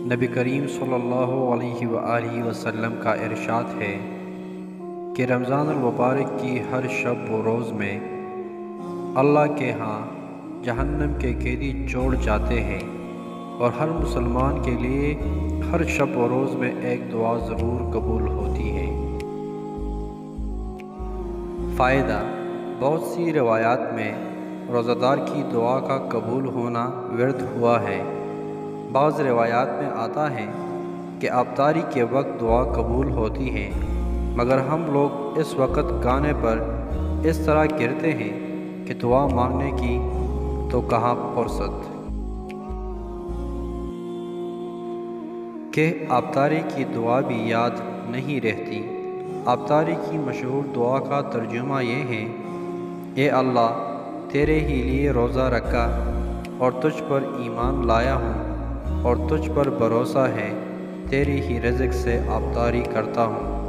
نبی کریم صلی اللہ علیہ وآلہ وسلم کا ارشاد ہے کہ رمضان المبارک کی ہر شب و روز میں اللہ کے ہاں جہنم کے قیدی جوڑ جاتے ہیں، اور ہر مسلمان کے لیے ہر شب و روز میں ایک دعا ضرور قبول ہوتی ہے۔ فائدہ: بہت سی روایات میں روزہ دار کی دعا کا قبول ہونا ورد ہوا ہے۔ بعض روایات میں آتا ہے کہ افطاری کے وقت دعا قبول ہوتی ہے، مگر ہم لوگ اس وقت گانے پر اس طرح گرتے ہیں کہ دعا مانگنے کی تو کہاں فرصت کہ افطاری کی دعا بھی یاد نہیں رہتی۔ افطاری کی مشہور دعا کا ترجمہ یہ ہے: اے اللہ، تیرے ہی لیے روزہ رکھا اور تجھ پر ایمان لایا ہوں اور تجھ پر بھروسہ ہے، تیری ہی رزق سے افطاری کرتا ہوں۔